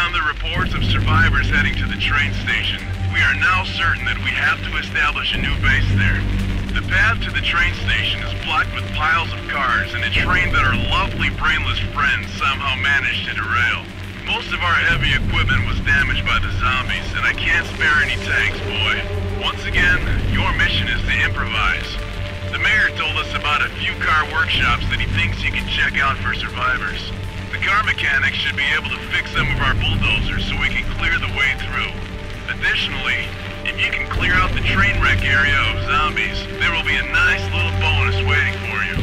on the reports of survivors heading to the train station, we are now certain that we have to establish a new base there. The path to the train station is blocked with piles of cars and a train that our lovely brainless friends somehow managed to derail. Most of our heavy equipment was damaged by the zombies, and I can't spare any tanks, boy. Once again, your mission is to improvise. The mayor told us about a few car workshops that he thinks you can check out for survivors. The car mechanics should be able to fix some of our bulldozers so we can clear the way through. Additionally, if you can clear out the train wreck area of zombies, there will be a nice little bonus waiting for you.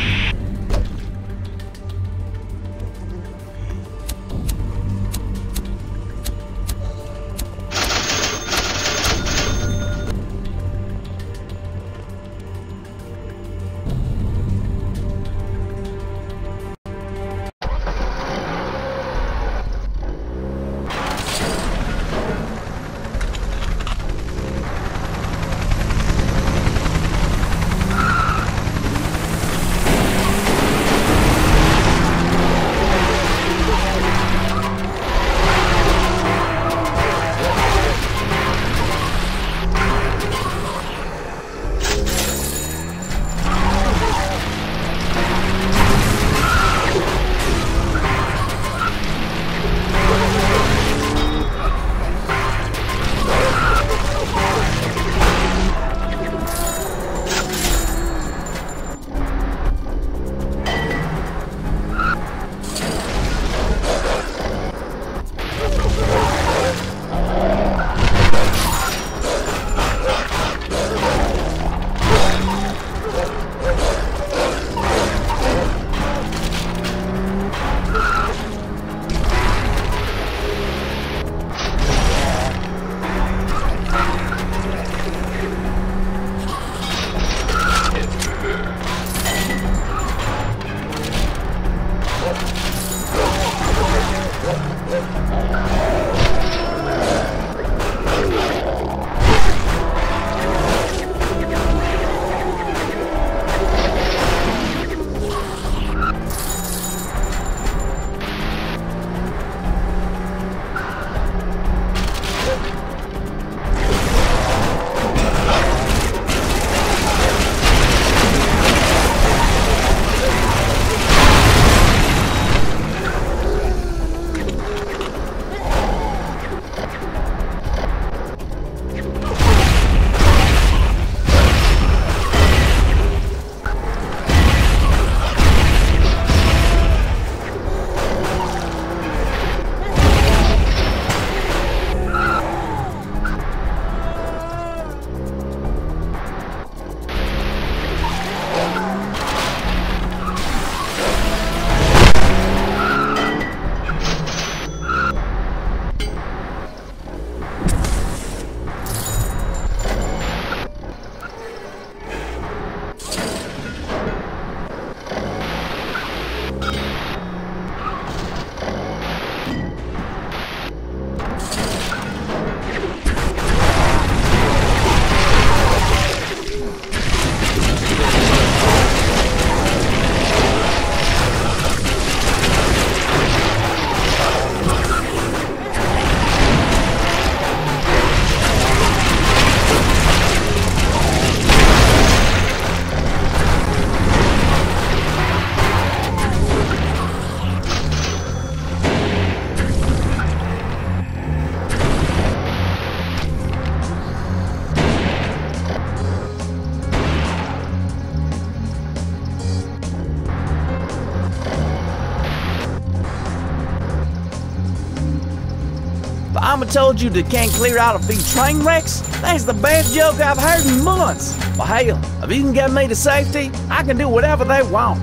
Mama told you they can't clear out a few train wrecks? That's the best joke I've heard in months. Well, hell, if you can get me to safety, I can do whatever they want.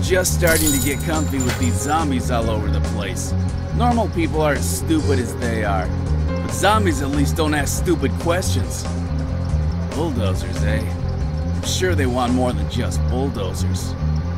just starting to get comfy with these zombies all over the place. Normal people aren't as stupid as they are, but zombies at least don't ask stupid questions. Bulldozers, eh? I'm sure they want more than just bulldozers.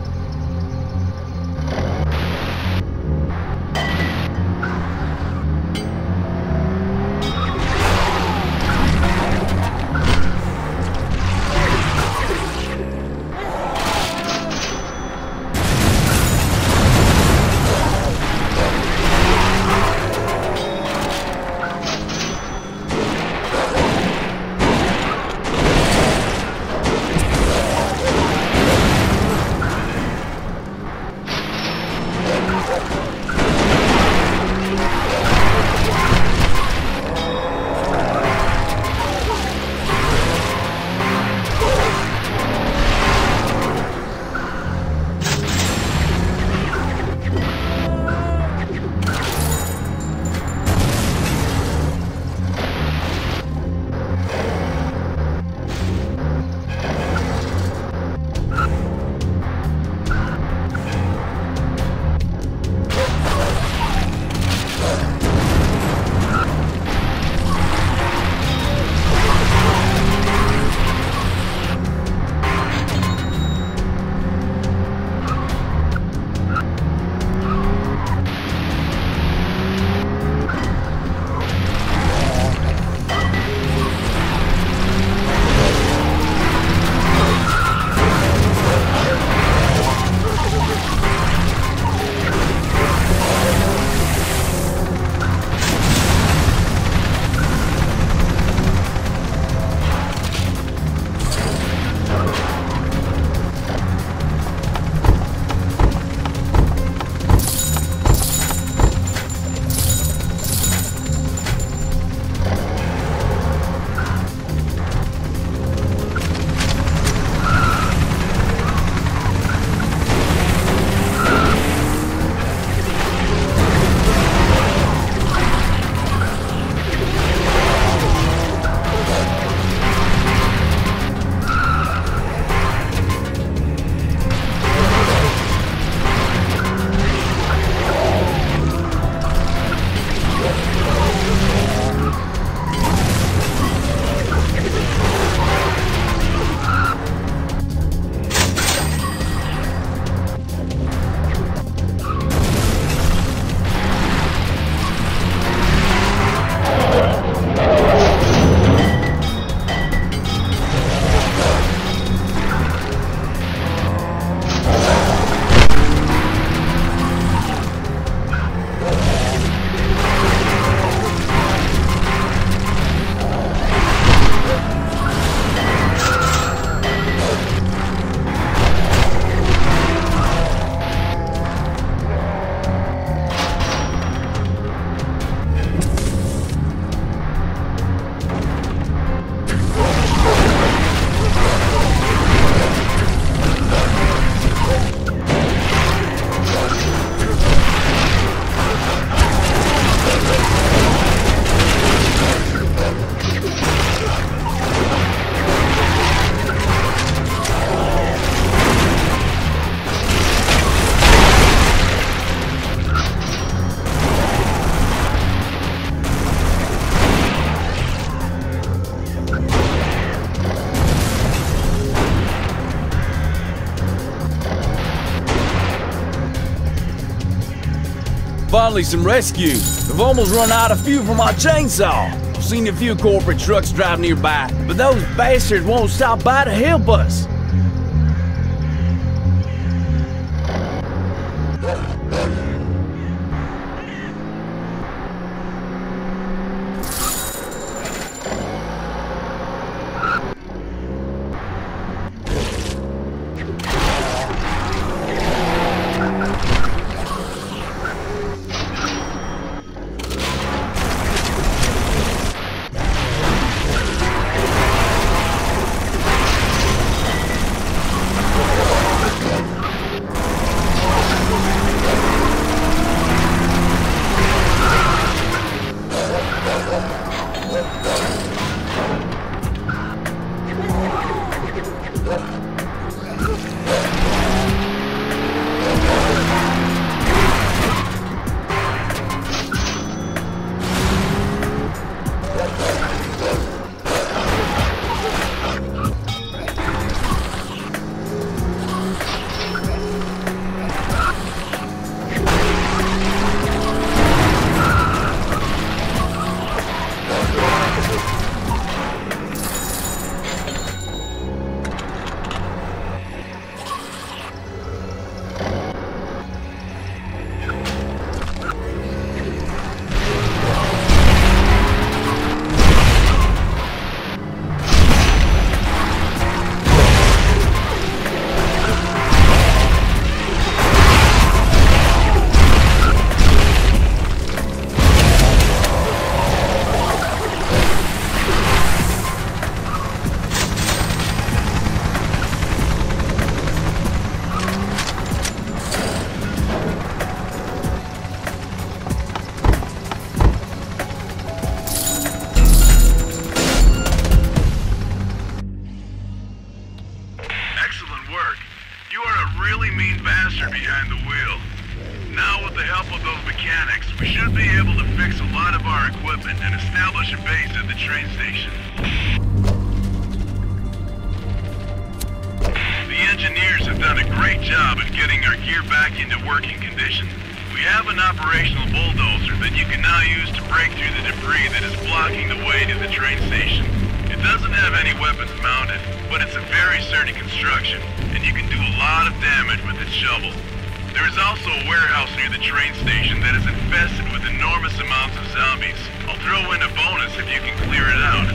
Finally, some rescue. We've almost run out of fuel for my chainsaw. I've seen a few corporate trucks drive nearby, but those bastards won't stop by to help us. really mean bastard behind the wheel. Now with the help of those mechanics, we should be able to fix a lot of our equipment and establish a base at the train station. The engineers have done a great job at getting our gear back into working condition. We have an operational bulldozer that you can now use to break through the debris that is blocking the way to the train station. It doesn't have any weapons mounted, but it's a very sturdy construction, and you can do a lot of damage with its shovel. There is also a warehouse near the train station that is infested with enormous amounts of zombies. I'll throw in a bonus if you can clear it out.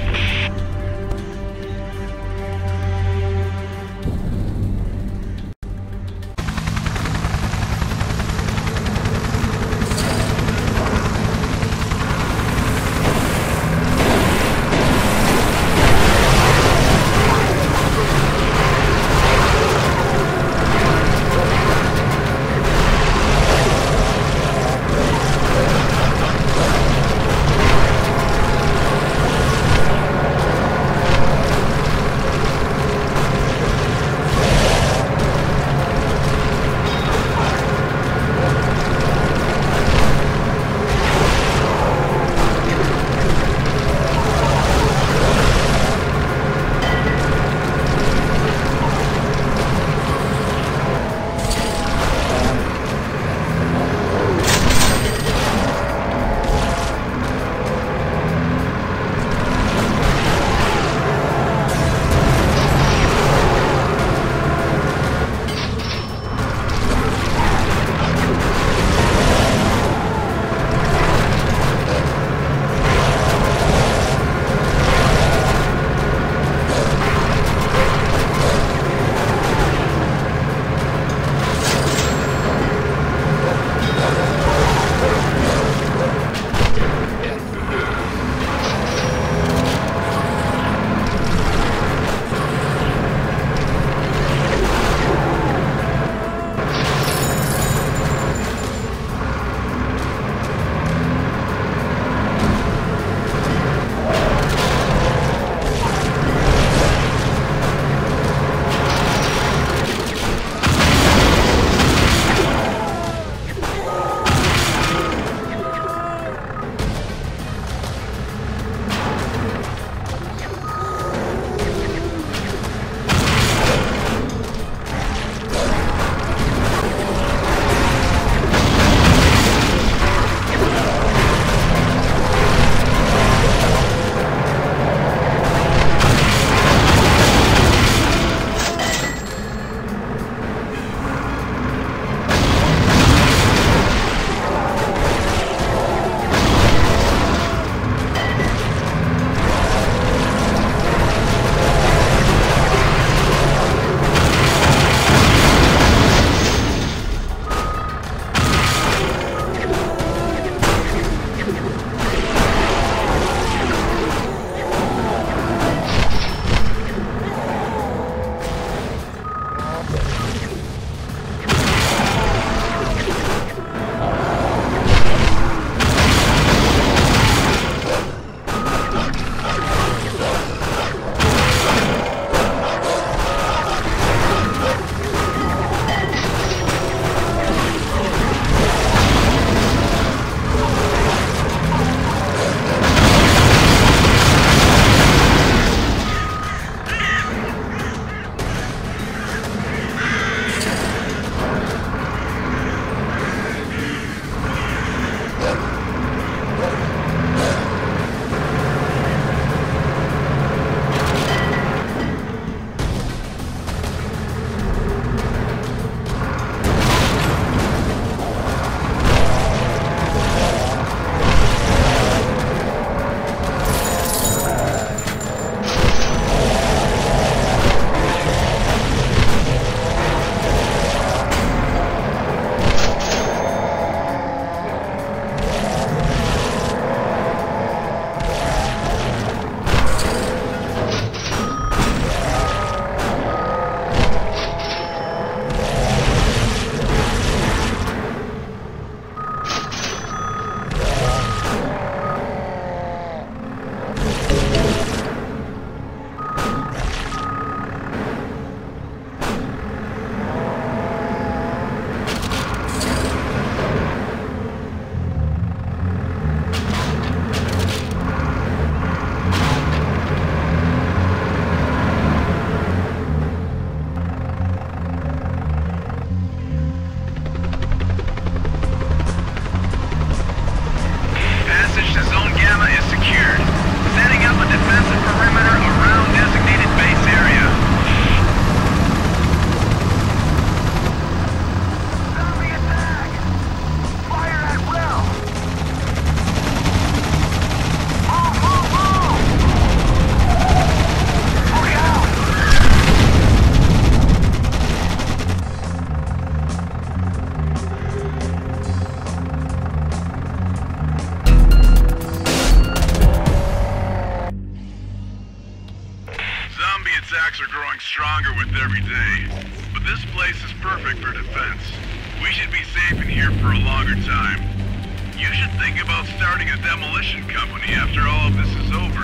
every day, but this place is perfect for defense. We should be safe in here for a longer time. You should think about starting a demolition company after all of this is over.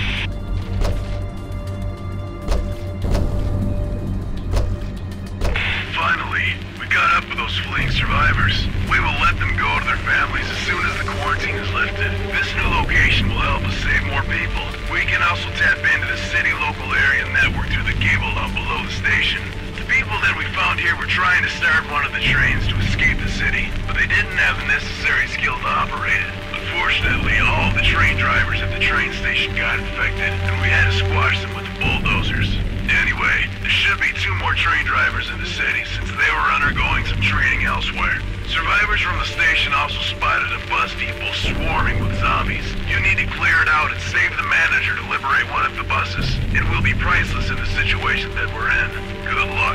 Finally, we got up with those fleeing survivors. We will let them go to their families as soon as the quarantine is lifted. This new location will help us save more people. We can also tap into the city local area network through the cable hub below the station. The people that we found here were trying to start one of the trains to escape the city, but they didn't have the necessary skill to operate it. Unfortunately, all the train drivers at the train station got infected, and we had to squash them with the bulldozers. Anyway, there should be 2 more train drivers in the city since they were undergoing some training elsewhere. Survivors from the station also spotted a bus depot swarming with zombies. You need to clear it out and save the manager to liberate one of the buses. It will be priceless in the situation that we're in. Good luck.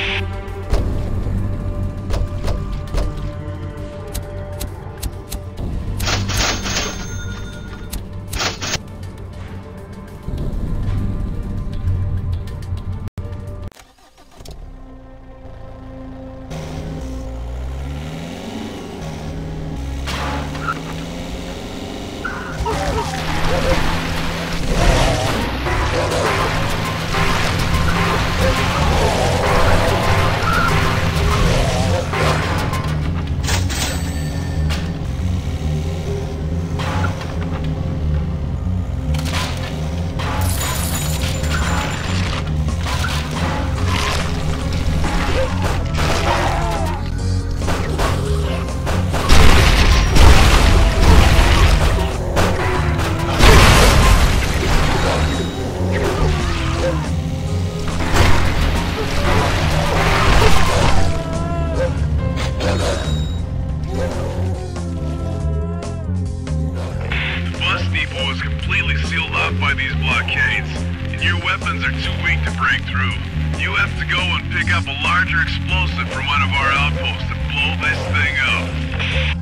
By these blockades, and your weapons are too weak to break through. You have to go and pick up a larger explosive from one of our outposts to blow this thing up.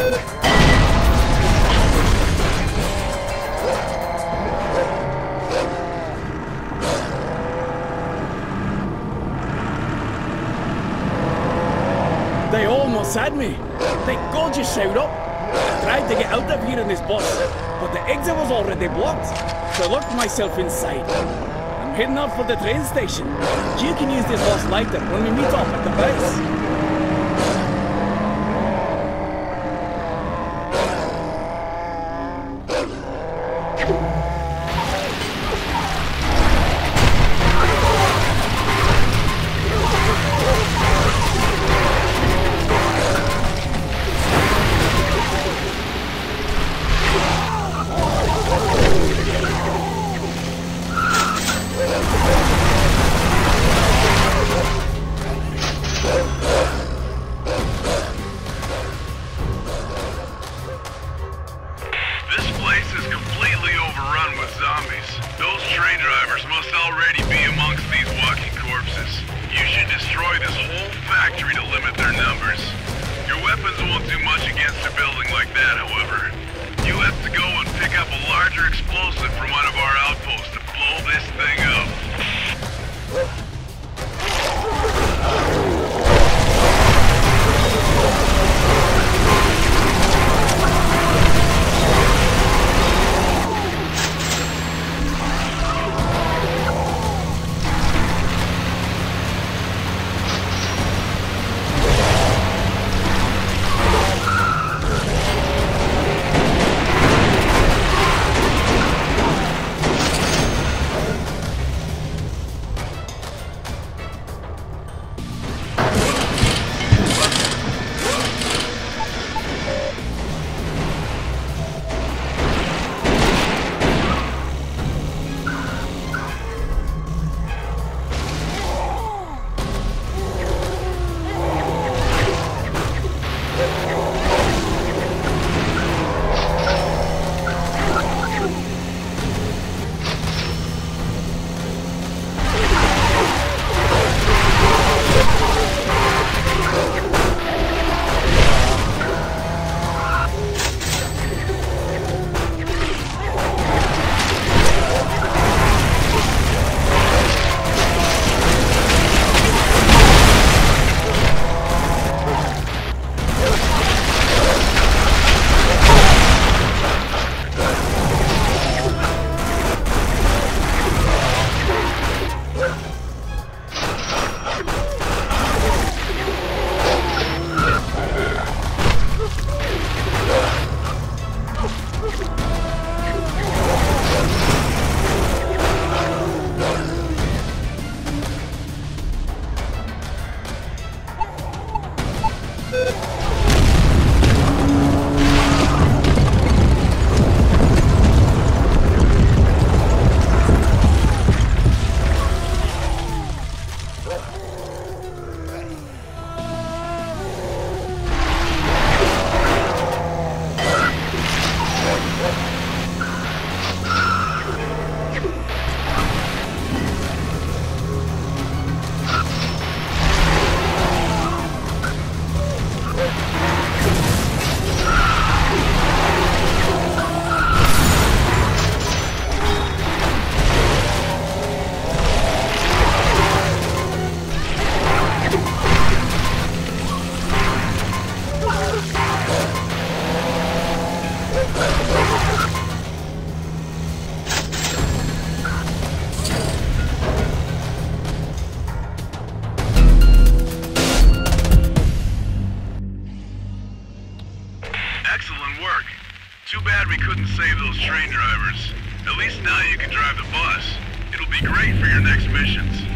They almost had me. Thank God you showed up. I tried to get out of here in this bus, but the exit was already blocked, so I locked myself inside. I'm heading out for the train station. You can use this bus later when we meet up at the base. Too bad we couldn't save those train drivers. At least now you can drive the bus. It'll be great for your next missions.